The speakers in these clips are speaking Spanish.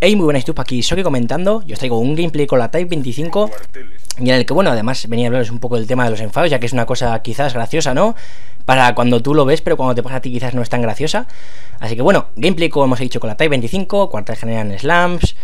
Hey, muy buenas, YouTube, aquí Soki comentando. Yo os traigo un gameplay con la Type 25 y en el que, bueno, además venía a hablaros un poco del tema de los enfados, ya que es una cosa quizás graciosa, ¿no? Para cuando tú lo ves, pero cuando te pasa a ti quizás no es tan graciosa. Así que, bueno, gameplay como hemos dicho con la Type 25, cuartel general en slams.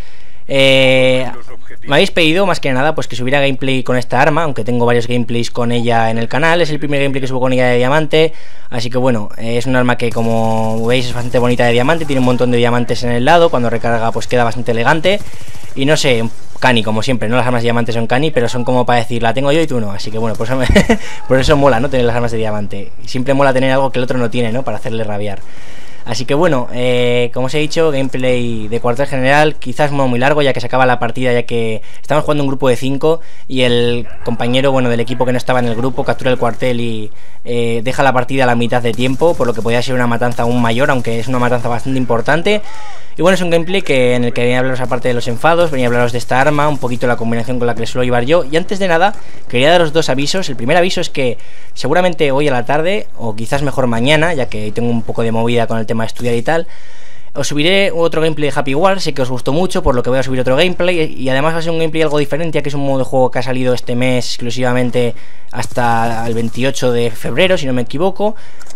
Me habéis pedido más que nada pues que subiera gameplay con esta arma, aunque tengo varios gameplays con ella en el canal. Es el primer gameplay que subo con ella de diamante, así que bueno, es un arma que, como veis, es bastante bonita de diamante. Tiene un montón de diamantes en el lado, cuando recarga pues queda bastante elegante. Y no sé, cani como siempre, ¿no? Las armas de diamante son cani, pero son como para decir, la tengo yo y tú no. Así que bueno, por eso, por eso mola, ¿no? Tener las armas de diamante. Siempre mola tener algo que el otro no tiene, ¿no? Para hacerle rabiar. Así que bueno, como os he dicho, gameplay de cuartel general, quizás no muy largo, ya que se acaba la partida, ya que estamos jugando un grupo de 5 y el compañero, bueno, del equipo que no estaba en el grupo captura el cuartel y deja la partida a la mitad de tiempo, por lo que podría ser una matanza aún mayor, aunque es una matanza bastante importante. Y bueno, es un gameplay en el que venía a hablaros, aparte de los enfados, venía a hablaros de esta arma, un poquito la combinación con la que le suelo llevar yo. Y antes de nada, quería daros dos avisos. El primer aviso es que seguramente hoy a la tarde, o quizás mejor mañana, ya que tengo un poco de movida con el tema de estudiar y tal, os subiré otro gameplay de Happy Wars. Sé que os gustó mucho, por lo que voy a subir otro gameplay. Y además va a ser un gameplay algo diferente, ya que es un modo de juego que ha salido este mes exclusivamente hasta el 28 de febrero, si no me equivoco.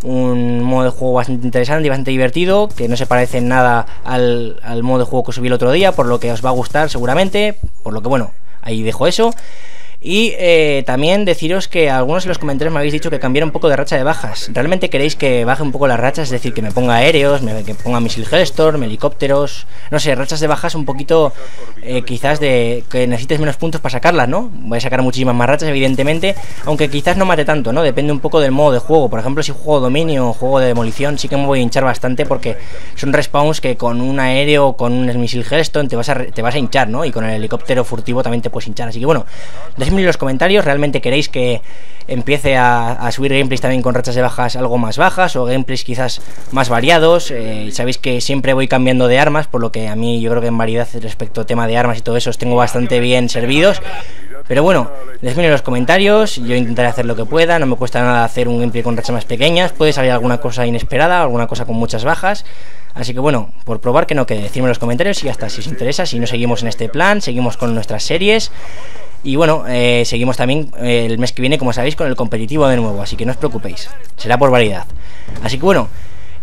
Un modo de juego bastante interesante y bastante divertido, que no se parece en nada al modo de juego que subí el otro día, por lo que os va a gustar seguramente. Por lo que bueno, ahí dejo eso. Y también deciros que algunos de los comentarios me habéis dicho que cambiara un poco de racha de bajas. ¿Realmente queréis que baje un poco las rachas? Es decir, que me ponga aéreos, que ponga misil Hellstorm, helicópteros, no sé, rachas de bajas un poquito quizás de que necesites menos puntos para sacarlas, ¿no? Voy a sacar muchísimas más rachas, evidentemente, aunque quizás no mate tanto, ¿no? Depende un poco del modo de juego. Por ejemplo, si juego dominio o juego de demolición, sí que me voy a hinchar bastante, porque son respawns que con un aéreo o con un misil Hellstorm te vas a hinchar, ¿no? Y con el helicóptero furtivo también te puedes hinchar. Así que bueno, en los comentarios, ¿realmente queréis que empiece a subir gameplays también con rachas de bajas algo más bajas, o gameplays quizás más variados? Sabéis que siempre voy cambiando de armas, por lo que a mí yo creo que en variedad respecto al tema de armas y todo eso os tengo bastante bien servidos. Pero bueno, decidme en los comentarios, yo intentaré hacer lo que pueda, no me cuesta nada hacer un gameplay con rachas más pequeñas. Puede salir alguna cosa inesperada, alguna cosa con muchas bajas. Así que bueno, por probar que no quede, decidme en los comentarios y hasta si os interesa. Si no, seguimos en este plan, seguimos con nuestras series. Y bueno, seguimos también el mes que viene, como sabéis, con el competitivo de nuevo, así que no os preocupéis, será por variedad. Así que bueno,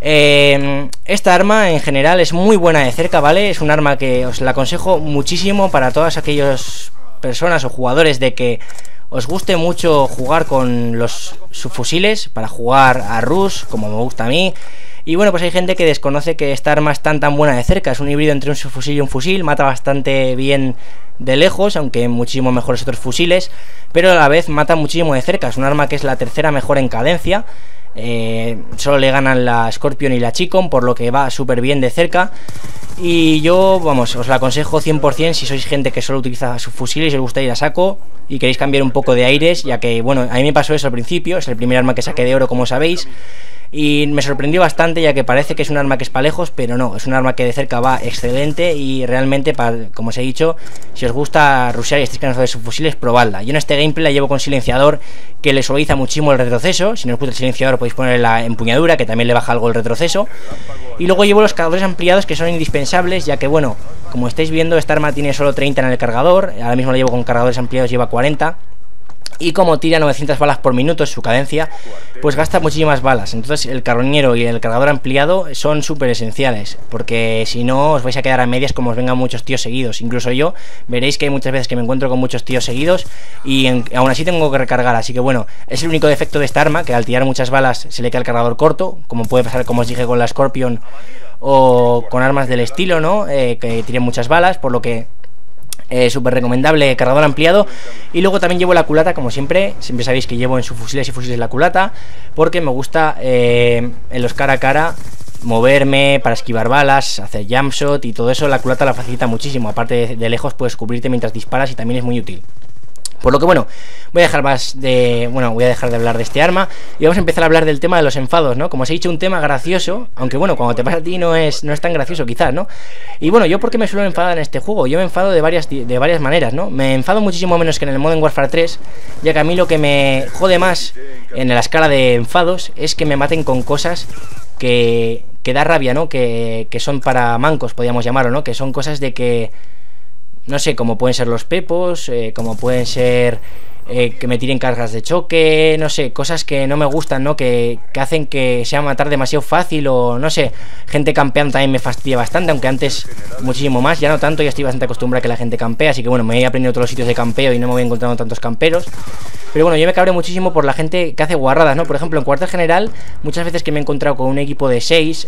esta arma en general es muy buena de cerca, ¿vale? Es un arma que os la aconsejo muchísimo para todas aquellas personas o jugadores de que os guste mucho jugar con los subfusiles, para jugar a Rush, como me gusta a mí. Y bueno, pues hay gente que desconoce que esta arma es tan buena de cerca. Es un híbrido entre un subfusil y un fusil, mata bastante bien de lejos, aunque muchísimo mejores otros fusiles, pero a la vez mata muchísimo de cerca. Es un arma que es la tercera mejor en cadencia. Solo le ganan la Scorpion y la Chicom, por lo que va súper bien de cerca. Y yo, vamos, os la aconsejo 100% si sois gente que solo utiliza subfusiles y os gusta ir a saco y queréis cambiar un poco de aires, ya que, bueno, a mí me pasó eso al principio. Es el primer arma que saqué de oro, como sabéis, y me sorprendió bastante, ya que parece que es un arma que es para lejos, pero no, es un arma que de cerca va excelente. Y realmente, como os he dicho, si os gusta rushear y estáis cansados de subfusiles, probadla. Yo en este gameplay la llevo con silenciador, que le suaviza muchísimo el retroceso. Si no os gusta el silenciador, podéis ponerle la empuñadura, que también le baja algo el retroceso. Y luego llevo los cargadores ampliados, que son indispensables, ya que, bueno, como estáis viendo, esta arma tiene solo 30 en el cargador. Ahora mismo la llevo con cargadores ampliados, lleva 40. Y como tira 900 balas por minuto, es su cadencia, pues gasta muchísimas balas. Entonces el carroñero y el cargador ampliado son súper esenciales, porque si no os vais a quedar a medias como os vengan muchos tíos seguidos. Incluso yo, veréis que hay muchas veces que me encuentro con muchos tíos seguidos y aún así tengo que recargar. Así que bueno, es el único defecto de esta arma, que al tirar muchas balas se le queda el cargador corto, como puede pasar, como os dije, con la Scorpion o con armas del estilo, ¿no? Que tiren muchas balas, por lo que súper recomendable cargador ampliado. Y luego también llevo la culata, como siempre sabéis que llevo en sus fusiles y fusiles la culata, porque me gusta en los cara a cara moverme para esquivar balas, hacer jumpshot y todo eso. La culata la facilita muchísimo, aparte de lejos puedes cubrirte mientras disparas y también es muy útil. Por lo que bueno, voy a dejar de hablar de este arma y vamos a empezar a hablar del tema de los enfados, ¿no? Como os he dicho, un tema gracioso, aunque bueno, cuando te pasa a ti no es tan gracioso quizás, ¿no? Y bueno, yo ¿por qué me suelo enfadar en este juego? Yo me enfado de varias maneras, ¿no? Me enfado muchísimo menos que en el Modern Warfare 3, ya que a mí lo que me jode más en la escala de enfados es que me maten con cosas que que da rabia, ¿no? Que son para mancos, podríamos llamarlo, ¿no? Que son cosas de que, no sé, como pueden ser los pepos, como pueden ser que me tiren cargas de choque, no sé, cosas que no me gustan, ¿no? Que hacen que sea matar demasiado fácil, o no sé, gente campeando también me fastidia bastante, aunque antes muchísimo más, ya no tanto, ya estoy bastante acostumbrado a que la gente campea, así que bueno, me he aprendido todos los sitios de campeo y no me voy encontrando tantos camperos. Pero bueno, yo me cabreo muchísimo por la gente que hace guarradas, ¿no? Por ejemplo, en cuartel general, muchas veces que me he encontrado con un equipo de 6,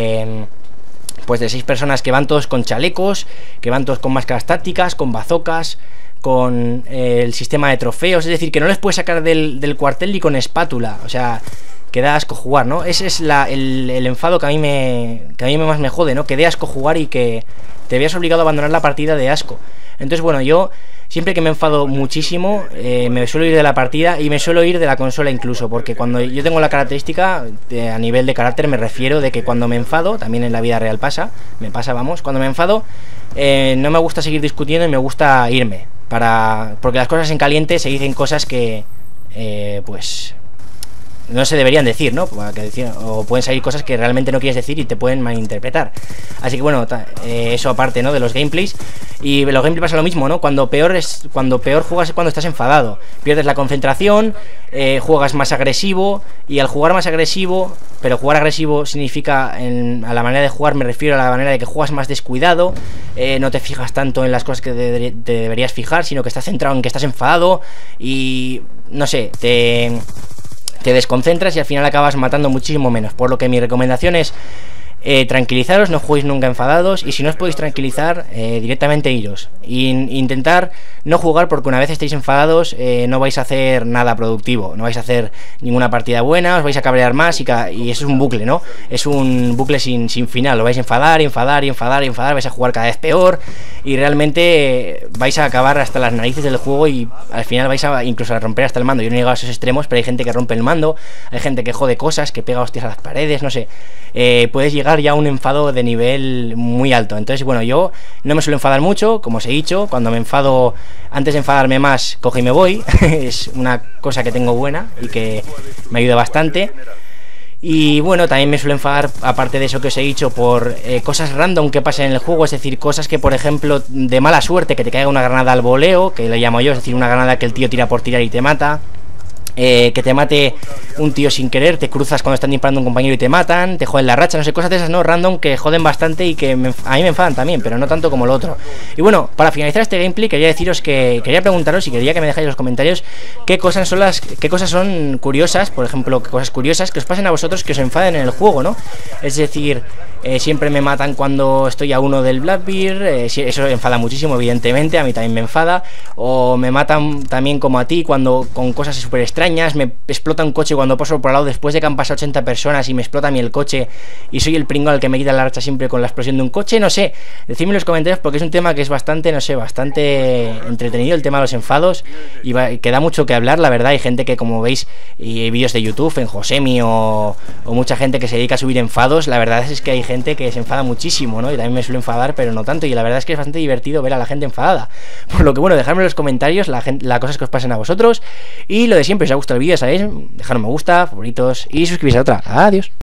pues de 6 personas que van todos con chalecos, que van todos con máscaras tácticas, con bazocas, con el sistema de trofeos, es decir, que no les puedes sacar del cuartel ni con espátula, o sea, que da asco jugar, ¿no? Ese es el enfado que a mí más me jode, ¿no? Que dé asco jugar y que te veas obligado a abandonar la partida de asco. Entonces, bueno, yo siempre que me enfado muchísimo, me suelo ir de la partida y me suelo ir de la consola incluso, porque cuando yo tengo la característica, a nivel de carácter me refiero de que cuando me enfado, también en la vida real me pasa, vamos, cuando me enfado, no me gusta seguir discutiendo y me gusta irme, porque las cosas en caliente se dicen cosas que, pues, no se deberían decir, ¿no? O pueden salir cosas que realmente no quieres decir y te pueden malinterpretar. Así que bueno, eso aparte, ¿no? De los gameplays. Y los gameplays pasa lo mismo, ¿no? Cuando peor juegas es cuando estás enfadado. Pierdes la concentración, juegas más agresivo. Y al jugar más agresivo, pero jugar agresivo significa, a la manera de jugar me refiero a la manera de que juegas más descuidado, no te fijas tanto en las cosas que te deberías fijar, sino que estás centrado en que estás enfadado y, no sé, te desconcentras y al final acabas matando muchísimo menos. Por lo que mi recomendación es tranquilizaros, no juguéis nunca enfadados, y si no os podéis tranquilizar, directamente iros. Intentar no jugar, porque una vez estéis enfadados no vais a hacer nada productivo, no vais a hacer ninguna partida buena, os vais a cabrear más y eso es un bucle, ¿no? Es un bucle sin final, lo vais a enfadar, vais a jugar cada vez peor y realmente vais a acabar hasta las narices del juego y al final vais a incluso a romper hasta el mando. Yo no he llegado a esos extremos, pero hay gente que rompe el mando, hay gente que jode cosas, que pega hostias a las paredes, no sé. Puedes llegar ya a un enfado de nivel muy alto. Entonces, bueno, yo no me suelo enfadar mucho, como os he dicho. Cuando me enfado, antes de enfadarme más, cojo y me voy. Es una cosa que tengo buena y que me ayuda bastante. Y bueno, también me suelo enfadar, aparte de eso que os he dicho, por cosas random que pasan en el juego. Es decir, cosas que, por ejemplo, de mala suerte, que te caiga una granada al voleo, que lo llamo yo, es decir, una granada que el tío tira por tirar y te mata. Que te mate un tío sin querer, te cruzas cuando están disparando a un compañero y te matan, te joden la racha, no sé, cosas de esas, ¿no? Random, que joden bastante y que a mí me enfadan también, pero no tanto como lo otro. Y bueno, para finalizar este gameplay quería deciros que quería preguntaros y quería que me dejáis en los comentarios qué cosas son curiosas, por ejemplo, qué cosas curiosas que os pasen a vosotros que os enfaden en el juego, ¿no? Es decir, siempre me matan cuando estoy a uno del Blackbeard, eso enfada muchísimo, evidentemente, a mí también me enfada. O me matan también como a ti cuando con cosas súper extrañas, me explota un coche cuando paso por al lado después de que han pasado 80 personas y me explota a mí el coche y soy el pringo al que me quita la racha siempre con la explosión de un coche, no sé, decidme en los comentarios porque es un tema que es bastante, no sé, bastante entretenido, el tema de los enfados, y que da mucho que hablar, la verdad. Hay gente que, como veis, y hay vídeos de YouTube en Josemi o mucha gente que se dedica a subir enfados. La verdad es que hay gente que se enfada muchísimo, ¿no? Y también me suelo enfadar, pero no tanto, y la verdad es que es bastante divertido ver a la gente enfadada. Por lo que bueno, dejadme en los comentarios las cosas que os pasen a vosotros, y lo de siempre, si os ha gustado el vídeo, ¿sabéis? Dejad un me gusta, favoritos y suscribiros a otra. Adiós.